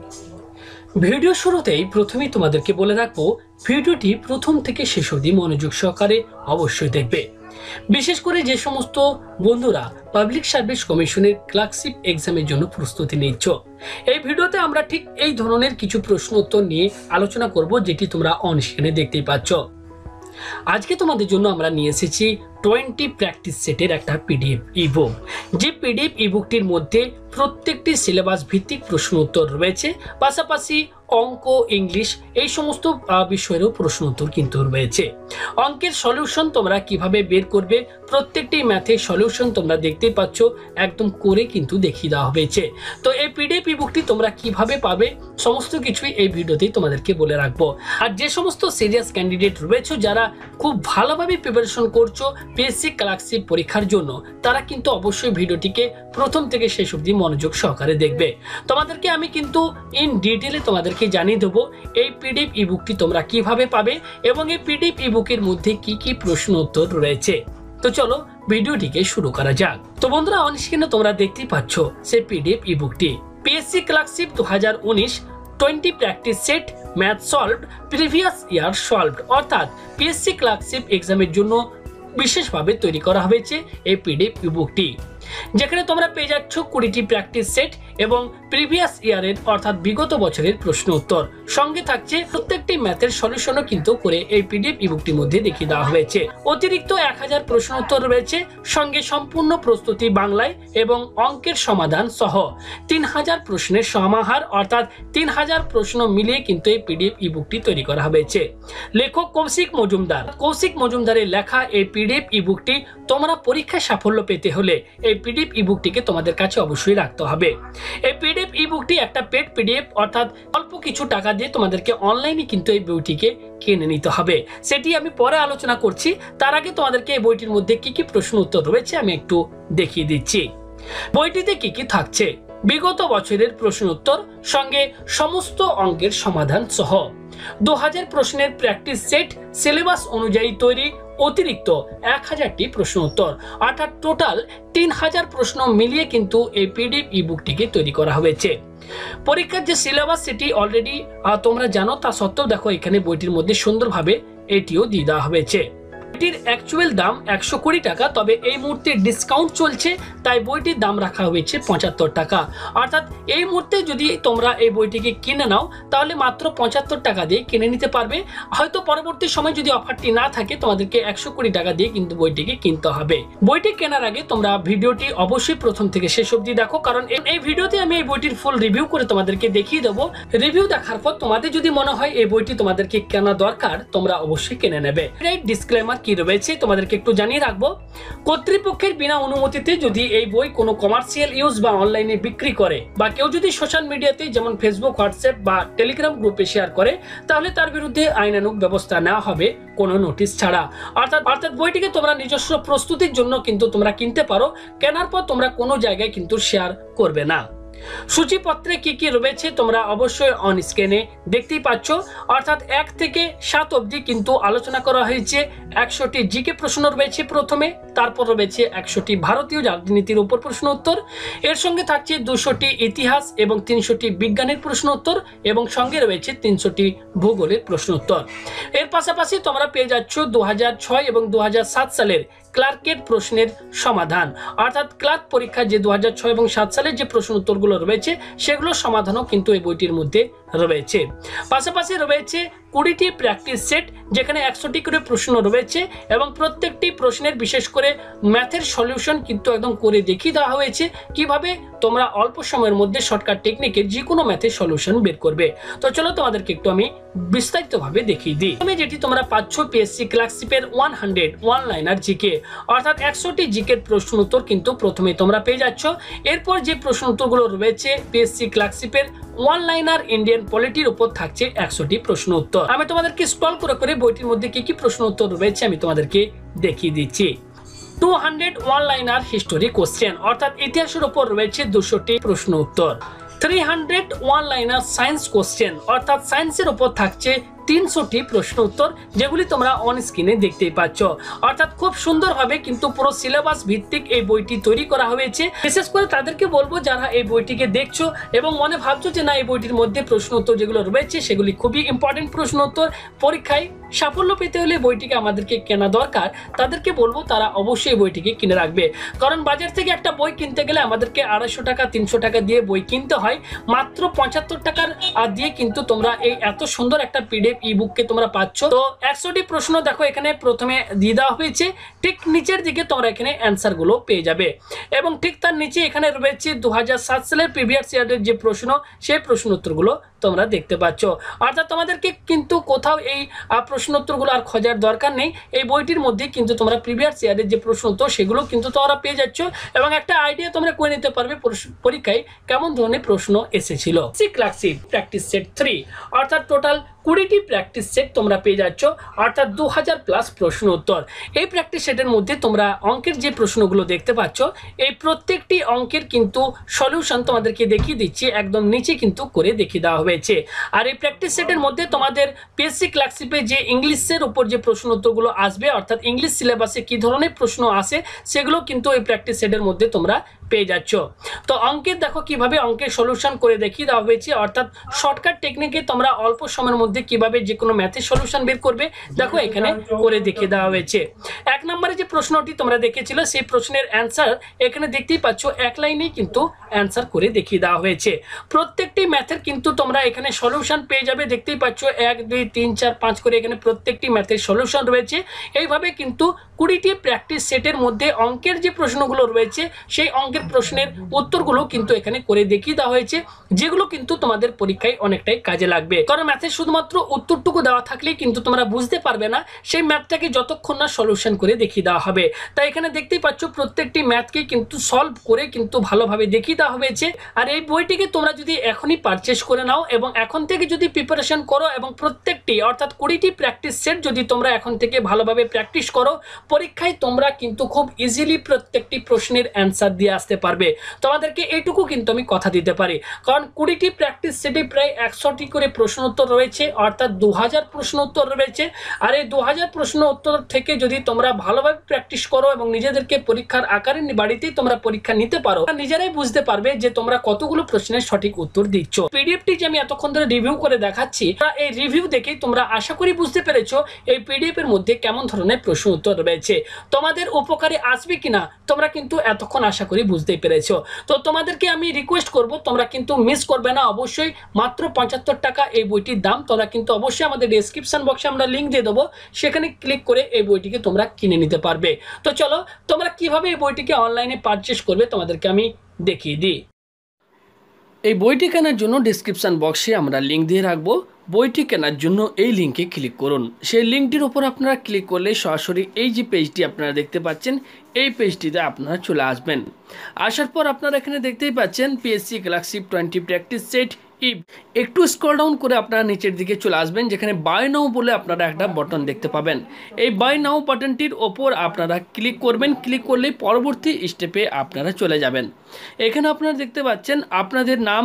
Video শুরুতেই প্রথমেই তোমাদেরকে বলে রাখবো ভিডিওটি প্রথম থেকে শেষ অবধি মনোযোগ সহকারে অবশ্যই দেখবে। বিশেষ করে যে সমস্ত বন্ধুরা পাবলিক সার্ভিস কমিশনের ক্লার্কশিপ এক্সামের জন্য প্রস্তুতি নিচ্ছ, এই ভিডিওতে আমরা ঠিক এই ধরনের কিছু প্রশ্ন উত্তর নিয়ে আলোচনা করব, যেটি তোমরা অন স্ক্রিনে দেখতেই পাচ্ছ। আজকে তোমাদের জন্য আমরা নিয়ে এসেছি 20 প্র্যাকটিস সেটের একটা পিডিএফ ইবুক। যে পিডিএফ ইবুকটির মধ্যে প্রত্যেকটি সিলেবাস ভিত্তিক প্রশ্ন উত্তর রয়েছে, পাশাপাশি অঙ্ক, ইংলিশ এই সমস্ত বিষয়েরও প্রশ্ন উত্তর কিন্তু রয়েছে। অঙ্কের সলিউশন তোমরা কিভাবে বের করবে, প্রত্যেকটি ম্যাথের সলিউশন তোমরা দেখতেই পাচ্ছ, একদম করে কিন্তু দেখিয়ে দেওয়া হয়েছে। তো এই পিডিএফ ইবুকটি তোমরা কিভাবে পাবে সমস্ত কিছুই এই ভিডিওতেই তোমাদেরকে বলে রাখবো। আর যে সমস্ত সিরিয়াস ক্যান্ডিডেট রয়েছে, যারা খুব ভালোভাবে প্রিপারেশন করছো পিএসসি ক্লার্কশিপ পরীক্ষার জন্য, তারা কিন্তু অবশ্যই ভিডিওটিকে প্রথম থেকে শেষ অবধি মনোযোগ সহকারে দেখবে। তোমাদেরকে আমি কিন্তু ইন ডিটেলে তোমাদেরকে জানিয়ে দেবো এই পিডিএফ ইবুকটি তোমরা কিভাবে পাবে এবং এই পিডিএফ ইবুকের মধ্যে কি কি প্রশ্ন উত্তর রয়েছে। তো চলো ভিডিওটিকে শুরু করা যাক। তো বন্ধুরা, অন স্ক্রিনে তোমরা দেখতেই পাচ্ছ সেই পিডিএফ ইবুকটি। PSC clerkship 2019 20 practice set math solved previous year solved, অর্থাৎ পিএসসি ক্লার্কশিপ এক্সামের জন্য বিশেষভাবে তৈরি করা হয়েছে এই পিডিএফ ইবুকটি, যেখানে তোমরা পেয়ে যাচ্ছ 20টি প্র্যাকটিস সেট এবং প্রিভিয়াস ইয়ারের অর্থাৎ বিগত বছরের প্রশ্ন উত্তর। সঙ্গে থাকছে প্রত্যেকটি ম্যাথের সলিউশনও কিন্তু করে এই পিডিএফ ইবুকটির মধ্যে দেখিয়ে দেওয়া হয়েছে। অতিরিক্ত 1000 প্রশ্ন উত্তর রয়েছে, সঙ্গে সম্পূর্ণ প্রস্তুতি বাংলায় এবং অঙ্কের সমাধান সহ 3000 প্রশ্নের সমাহার, অর্থাৎ 3000 প্রশ্ন মিলিয়ে কিন্তু এই পিডিএফ ইবুকটি তৈরি করা হয়েছে। লেখক কৌশিক মজুমদারের লেখা এই পিডিএফ ইবুকটি তোমরা পরীক্ষায় সাফল্য পেতে হলে এই পিডিএফ ইবুকটিকে তোমাদের কাছে অবশ্যই রাখতে হবে। এই পিডিএফ ইবুকটি একটা পেড পিডিএফ, অর্থাৎ অল্প কিছু টাকা দিয়ে তোমাদেরকে অনলাইনে কিন্তু এই বইটিকে কিনে নিতে হবে। সেটি আমি পরে আলোচনা করছি। তার আগে তোমাদেরকে এই বইটির মধ্যে কি কি প্রশ্ন উত্তর রয়েছে আমি একটু দেখিয়ে দিচ্ছি। বইটিতে কি কি থাকছে: বিগত বছরের প্রশ্ন উত্তর, সঙ্গে সমস্ত অঙ্কের সমাধান সহ 2000 প্রশ্নের প্র্যাকটিস সেট, সিলেবাস অনুযায়ী তৈরি অতিরিক্ত 1000টি প্রশ্ন উত্তর, অর্থাৎ টোটাল 3000 প্রশ্ন মিলিয়ে কিন্তু এই পিডিএফ ইবুকটিকে তৈরি করা হয়েছে। পরীক্ষার যে সিলেবাস সেটি অলরেডি তোমরা জানো, তা সত্ত্বেও দেখো এখানে বইটির মধ্যে সুন্দরভাবে এটিও দিয়ে দেওয়া হয়েছে। বইটির অ্যাকচুয়াল দাম 120 টাকা, তবে এই মুহূর্তে ডিসকাউন্ট চলছে, তাই বইটির দাম রাখা হয়েছে 75 টাকা। অর্থাৎ এই মুহূর্তে যদি তোমরা এই বইটিকে কিনে নাও তাহলে মাত্র 75 টাকা দিয়ে কিনে নিতে পারবে। হয়তো পরবর্তী সময় যদি অফারটি না থাকে তোমাদেরকে 120 টাকা দিয়ে কিন্তু বইটিকে কিনতে হবে। বইটি কেনার আগে তোমরা ভিডিওটি অবশ্যই প্রথম থেকে শেষ অবধি দেখো, কারণ এই ভিডিওতে আমি এই বইটির ফুল রিভিউ করে তোমাদেরকে দেখিয়ে দেবো। রিভিউ দেখার পর তোমাদের যদি মনে হয় এই বইটি তোমাদেরকে কেনা দরকার, তোমরা অবশ্যই কিনে নেবে। ডিসক্লেমার কি রয়েছে তোমাদেরকে একটু জানিয়ে রাখবো। কর্তৃপক্ষের বিনা অনুমতিতে যদি এই বই কোনো কমার্শিয়াল ইউজ বা অনলাইনে বিক্রি করে, বা কেউ যদি সোশ্যাল মিডিয়াতে যেমন ফেসবুক, হোয়াটসঅ্যাপ বা টেলিগ্রাম গ্রুপে শেয়ার করে, তাহলে তার বিরুদ্ধে আইনানুগ ব্যবস্থা নেওয়া হবে কোনো নোটিশ ছাড়া। অর্থাৎ বইটিকে তোমরা নিজস্ব প্রস্তুতির জন্য কিন্তু তোমরা কিনতে পারো। কেনার পর তোমরা কোনো জায়গায় কিন্তু শেয়ার করবে না। সূচিপত্রে কি কি রয়েছে তোমরা অবশ্যই অন স্ক্রিনে দেখতেই পাচ্ছ। অর্থাৎ 1 থেকে 7 অবধি কিন্তু আলোচনা করা হয়েছে। 100টি জিকে প্রশ্ন রয়েছে প্রথমে, তারপর রয়েছে 100টি ভারতীয় রাজনীতির উপর প্রশ্ন উত্তর, এর সঙ্গে থাকছে 200টি ইতিহাস এবং 300টি বিজ্ঞানের প্রশ্ন উত্তর, এবং সঙ্গে রয়েছে 300টি ভূগোলের প্রশ্ন উত্তর। এর পাশাপাশি তোমরা পেয়ে যাচ্ছ 2006 এবং 2007 সালের ক্লার্কের প্রশ্নের সমাধান, অর্থাৎ ক্লার্ক পরীক্ষা যে 2006 এবং 2007 সালের যে প্রশ্ন উত্তরগুলো রয়েছে সেগুলোর সমাধানও কিন্তু এই বইটির মধ্যে রয়েছে। পাশাপাশি রয়েছে 20টি প্র্যাকটিস সেট, যেখানে 100টি করে প্রশ্ন রয়েছে এবং প্রত্যেকটি প্রশ্নের বিশেষ করে ম্যাথের সলিউশন কিন্তু একদম করে দেখিয়ে দেওয়া হয়েছে কিভাবে তোমরা অল্প সময়ের মধ্যে শর্টকাট টেকনিকে যে কোনো ম্যাথের সলিউশন বের করবে। তো চলো তোমাদেরকে একটু আমি বিস্তারিতভাবে দেখিয়ে দিই। যেটি তোমরা পাচ্ছ পিএসসি ক্লার্কশিপের 100 ওয়ান লাইনার জিকে, অর্থাৎ 100টি জিকের প্রশ্ন উত্তর কিন্তু প্রথমে তোমরা পেয়ে যাচ্ছ। এরপর যে প্রশ্ন উত্তরগুলো রয়েছে পিএসসি ক্লার্কশিপের ওয়ান লাইনার ইন্ডিয়ান পলিটির উপর থাকছে 100টি প্রশ্ন উত্তর। আমি তোমাদেরকে স্ক্রল করে বইটির মধ্যে কি কি প্রশ্ন উত্তর রয়েছে আমি তোমাদেরকে দেখিয়ে দিচ্ছি। 200 ওয়ান লাইনার হিস্টোরি কোশ্চেন, অর্থাৎ ইতিহাসের উপর রয়েছে 200টি প্রশ্ন উত্তর। 300 ওয়ান লাইনার সায়েন্স কোশ্চেন, অর্থাৎ সায়েন্সের উপর থাকছে 300টি প্রশ্ন উত্তর, যেগুলি তোমরা অন স্ক্রিনে দেখতেই পাচ্ছ। অর্থাৎ খুব সুন্দরভাবে কিন্তু পুরো সিলেবাস ভিত্তিক এই বইটি তৈরি করা হয়েছে। বিশেষ করে তাদেরকে বলবো যারা এই বইটিকে দেখছো এবং মনে ভাবছো যে না এই বইটির মধ্যে প্রশ্ন উত্তর যেগুলো রয়েছে সেগুলি খুবই ইম্পর্টেন্ট প্রশ্ন উত্তর, পরীক্ষায় সাফল্য পেতে হলে বইটিকে আমাদেরকে কেনা দরকার, তাদেরকে বলবো তারা অবশ্যই বইটিকে কিনে রাখবে। কারণ বাজার থেকে একটা বই কিনতে গেলে আমাদেরকে 250 টাকা 300 টাকা দিয়ে বই কিনতে হয়, মাত্র 75 টাকার দিয়ে কিন্তু তোমরা এই এত সুন্দর একটা পিডিএফ ইবুককে তোমরা পাচ্ছ। তো 100টি প্রশ্ন দেখো এখানে প্রথমে দিয়ে দেওয়া হয়েছে, ঠিক নিচের দিকে তোমরা এখানে অ্যান্সার গুলো পেয়ে যাবে এবং ঠিক তার নিচে এখানে রয়েছে 2007 সালের প্রিভিয়াস ইয়ারের যে প্রশ্ন সেই প্রশ্ন উত্তরগুলো তোমরা দেখতে পাচ্ছ। অর্থাৎ তোমাদেরকে কিন্তু কোথাও এই প্রশ্ন উত্তরগুলো আর খোঁজার দরকার নেই, এই বইটির মধ্যে কিন্তু তোমরা প্রিভিয়াস ইয়ারের যে প্রশ্ন উত্তর সেগুলো কিন্তু তোমরা পেয়ে যাচ্ছ এবং একটা আইডিয়া তোমরা করে নিতে পারবে পরীক্ষায় কেমন ধরনের প্রশ্ন এসেছিল। ক্লাসিক প্র্যাকটিস সেট 3 অর্থাৎ টোটাল 20টি প্র্যাকটিস সেট তোমরা পেয়ে যাচ্ছ, অর্থাৎ 2000 প্লাস প্রশ্ন উত্তর। এই প্র্যাকটিস সেটের মধ্যে তোমরা অঙ্কের যে প্রশ্নগুলো দেখতে পাচ্ছ এই প্রত্যেকটি অঙ্কের কিন্তু সলিউশন তোমাদেরকে দেখিয়ে দিচ্ছি, একদম নিচে কিন্তু করে দেখিয়ে দেওয়া হয়েছে। আর এই প্র্যাকটিস সেটের মধ্যে তোমাদের পিএসসি ক্লাসিপে যে ইংলিশের উপর যে প্রশ্ন উত্তরগুলো আসবে, অর্থাৎ ইংলিশ সিলেবাসে কি ধরনের প্রশ্ন আসে সেগুলো কিন্তু এই প্র্যাকটিস সেটের মধ্যে তোমরা পেয়ে যাচ্ছ। তো অঙ্কের দেখো কিভাবে অঙ্কের সলিউশন করে দেখিয়ে দেওয়া হয়েছে, অর্থাৎ শর্টকাট টেকনিকে তোমরা অল্প সময়ের মধ্যে কিভাবে যে কোনো ম্যাথের সলিউশন বের করবে দেখো এখানে করে দেখিয়ে দেওয়া হয়েছে। 1 নম্বরে যে প্রশ্নটি তোমরা দেখেছিলে সেই প্রশ্নের অ্যান্সার এখানে দেখতেই পাচ্ছ, এক লাইনেই কিন্তু অ্যান্সার করে দেখিয়ে দেওয়া হয়েছে। প্রত্যেকটি ম্যাথের কিন্তু তোমরা এখানে সলিউশন পেয়ে যাবে, দেখতেই পাচ্ছ 1 2 3 4 5 করে এখানে প্রত্যেকটি ম্যাথের সলিউশন রয়েছে। এইভাবে কিন্তু 20টি প্র্যাকটিস সেটের মধ্যে অঙ্কের যে প্রশ্নগুলো রয়েছে সেই অঙ্কের প্রশ্নের উত্তরগুলো কিন্তু এখানে করে দেখিয়ে দেওয়া হয়েছে, যেগুলো কিন্তু তোমাদের পরীক্ষায় অনেকটাই কাজে লাগবে। কারণ ম্যাথের শুধুমাত্র উত্তরটুকু দেওয়া থাকলেই কিন্তু তোমরা বুঝতে পারবে না সেই ম্যাথটাকে যতক্ষণ না সলিউশন করে দেখিয়ে দেওয়া হবে। তাই এখানে দেখতেই পাচ্ছ প্রত্যেকটি ম্যাথকে কিন্তু সলভ করে কিন্তু ভালোভাবে দেখিয়ে দেওয়া হয়েছে। আর এই বইটিকে তোমরা যদি এখনই পারচেস করে নাও এবং এখন থেকে যদি প্রিপারেশন করো এবং প্রত্যেকটি অর্থাৎ 20টি প্র্যাকটিস সেট যদি তোমরা এখন থেকে ভালোভাবে প্র্যাকটিস করো, পরীক্ষায় তোমরা কিন্তু খুব ইজিলি প্রত্যেকটি প্রশ্নের অ্যান্সার দিয়ে আসতে পারবে। তোমাদেরকে এইটুকু কিন্তু আমি কথা দিতে পারি, কারণ 20টি প্র্যাকটিস সেটে প্রায় 100টি করে প্রশ্ন উত্তর রয়েছে, অর্থাৎ 2000 প্রশ্ন উত্তর রয়েছে। আর এই 2000 প্রশ্ন উত্তর থেকে যদি তোমরা ভালোভাবে প্র্যাকটিস করো এবং নিজেদেরকে পরীক্ষার আকারে বাড়িতেই তোমরা পরীক্ষা নিতে পারো, নিজেরাই বুঝতে পারবে যে তোমরা কতগুলো প্রশ্নের সঠিক উত্তর দিচ্ছ। পিডিএফটি যে আমি এতক্ষণ ধরে রিভিউ করে দেখাচ্ছি, এই রিভিউ দেখেই তোমরা আশা করি বুঝতে পেরেছো এই পিডিএফ এর মধ্যে কেমন ধরনের প্রশ্ন উত্তর রয়েছে, তোমাদের উপকারে আসবে কিনা তোমরা কিন্তু এতক্ষণ আশা করি বুঝতেই পেরেছো। তো তোমাদেরকে আমি রিকোয়েস্ট করব তোমরা কিন্তু মিস করবে না, অবশ্যই মাত্র 75 টাকা এই বইটির দাম। তোমরা কিন্তু অবশ্যই আমাদের ডেসক্রিপশন বক্সে আমরা লিঙ্ক দিয়ে দেবো, সেখানে ক্লিক করে এই বইটিকে তোমরা কিনে নিতে পারবে। তো চলো তোমরা কিভাবে এই বইটিকে অনলাইনে পারচেস করবে তোমাদেরকে আমি দেখিয়ে দিই। এই বইটি কেনার জন্য ডেসক্রিপশন বক্সে আমরা লিঙ্ক দিয়ে রাখবো, বইটি কেনার জন্য এই লিঙ্কে ক্লিক করুন। সেই লিঙ্কটির উপর আপনারা ক্লিক করলে সরাসরি এই যে পেজটি আপনারা দেখতে পাচ্ছেন এই পেজটিতে আপনারা চলে আসবেন। আসার পর আপনারা এখানে দেখতেই পাচ্ছেন পিএসসি ক্লাসিক 20 প্র্যাকটিস সেট। একটু স্ক্রল ডাউন করে আপনারা নিচের দিকে চলে আসবেন, যেখানে বাই নাও বলে আপনারা একটা বাটন দেখতে পাবেন। এই বাই নাও বাটনটির ওপর আপনারা ক্লিক করবেন, ক্লিক করলে পরবর্তী স্টেপে আপনারা চলে যাবেন। এখানে আপনারা দেখতে পাচ্ছেন আপনাদের নাম,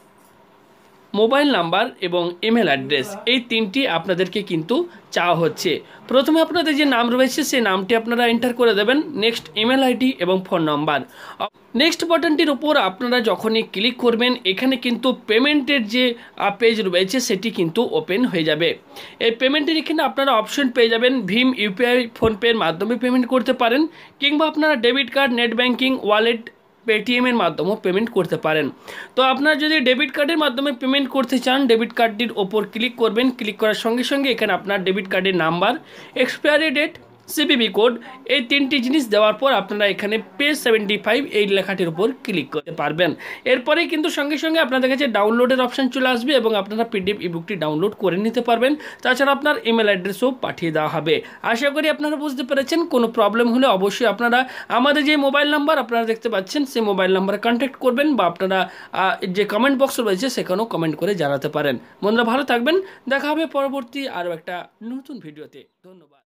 মোবাইল নাম্বার এবং ইমেল অ্যাড্রেস, এই তিনটি আপনাদেরকে কিন্তু চাওয়া হচ্ছে। প্রথমে আপনাদের যে নাম রয়েছে সেই নামটি আপনারা এন্টার করে দেবেন, নেক্সট ইমেল আইডি এবং ফোন নাম্বার। নেক্সট বাটনটির উপর আপনারা যখনই ক্লিক করবেন এখানে কিন্তু পেমেন্টের যে পেজ রয়েছে সেটি কিন্তু ওপেন হয়ে যাবে। এই পেমেন্টের এখানে আপনারা অপশন পেয়ে যাবেন, ভীম, ইউপিআই, ফোনপের মাধ্যমে পেমেন্ট করতে পারেন, কিংবা আপনারা debit card, net banking, wallet, পেটিএমের মাধ্যমেও পেমেন্ট করতে পারেন। তো আপনারা যদি ডেবিট কার্ডের মাধ্যমে পেমেন্ট করতে চান, ডেবিট কার্ডটির ওপর ক্লিক করবেন, ক্লিক করার সঙ্গে সঙ্গে এখানে আপনার ডেবিট কার্ডের number, expiry date, CVV code, এই তিনটি জিনিস দেওয়ার পর আপনারা এখানে পে 75 এই লেখাটির উপর ক্লিক করতে পারবেন। এরপরে কিন্তু সঙ্গে সঙ্গে আপনাদের কাছে ডাউনলোডের অপশান চলে আসবে এবং আপনারা পিডিএফ ইবুকটি ডাউনলোড করে নিতে পারবেন। তাছাড়া আপনার ইমেল অ্যাড্রেসও পাঠিয়ে দেওয়া হবে। আশা করি আপনারা বুঝতে পেরেছেন। কোনো প্রবলেম হলে অবশ্যই আপনারা আমাদের যে মোবাইল নাম্বার আপনারা দেখতে পাচ্ছেন সেই মোবাইল নাম্বারে কন্ট্যাক্ট করবেন, বা আপনারা যে কমেন্ট বক্স রয়েছে সেখানেও কমেন্ট করে জানাতে পারেন। বন্ধুরা ভালো থাকবেন, দেখা হবে পরবর্তী আরও একটা নতুন ভিডিওতে। ধন্যবাদ।